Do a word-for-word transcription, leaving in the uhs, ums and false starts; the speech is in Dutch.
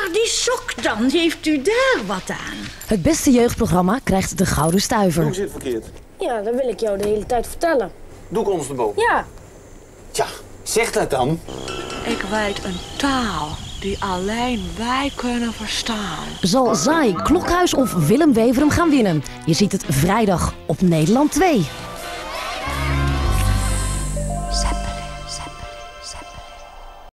maar die sok dan, heeft u daar wat aan? Het beste jeugdprogramma krijgt de Gouden Stuiver. Hoe zit het verkeerd? Ja, dat wil ik jou de hele tijd vertellen. Doe ik ons erboven. Ja. Tja, zeg dat dan. Ik weet een taal die alleen wij kunnen verstaan. Zal Zaai Klokhuis of Willem Weverum gaan winnen? Je ziet het vrijdag op Nederland twee.